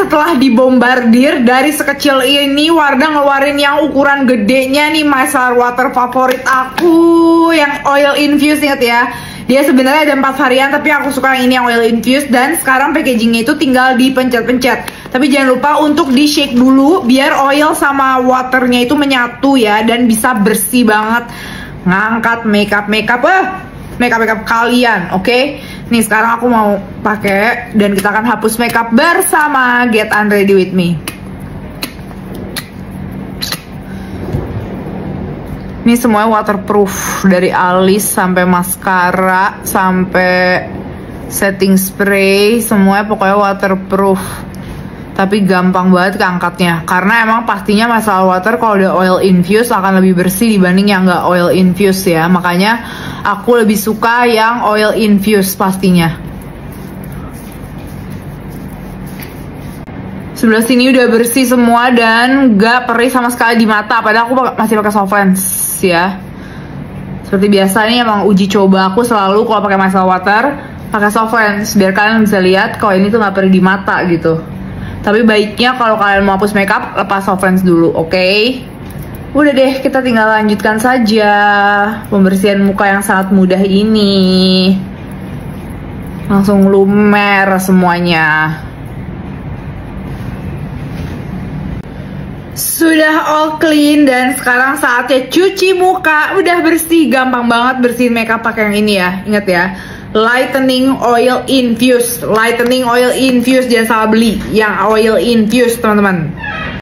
setelah dibombardir dari sekecil ini, Wardah ngeluarin yang ukuran gedenya nih, micellar water favorit aku yang oil infused, inget ya. Dia sebenarnya ada 4 varian, tapi aku suka yang ini yang oil infused. Dan sekarang packagingnya itu tinggal dipencet-pencet. Tapi jangan lupa untuk di shake dulu biar oil sama waternya itu menyatu ya, dan bisa bersih banget ngangkat makeup kalian, oke? Nih sekarang aku mau pakai dan kita akan hapus makeup bersama Get Unready With Me. Ini semuanya waterproof, dari alis sampai maskara sampai setting spray, semuanya pokoknya waterproof. Tapi gampang banget keangkatnya, karena emang pastinya micellar water kalau udah oil infused akan lebih bersih dibanding yang nggak oil infused ya. Makanya aku lebih suka yang oil infused pastinya. Sebelah sini udah bersih semua dan nggak perih sama sekali di mata, padahal aku masih pakai soft lens ya. Seperti biasa nih emang uji coba aku selalu kalau pakai micellar water pakai soft lens biar kalian bisa lihat kalau ini tuh nggak perih di mata gitu. Tapi baiknya kalau kalian mau hapus makeup lepas soft lens dulu, oke? Udah deh, kita tinggal lanjutkan saja pembersihan muka yang sangat mudah ini. Langsung lumer semuanya. Sudah all clean dan sekarang saatnya cuci muka. Udah bersih, gampang banget bersihin makeup pakai yang ini ya. Ingat ya, lightening oil infused. Lightening oil infused, jangan salah beli yang oil infused teman-teman.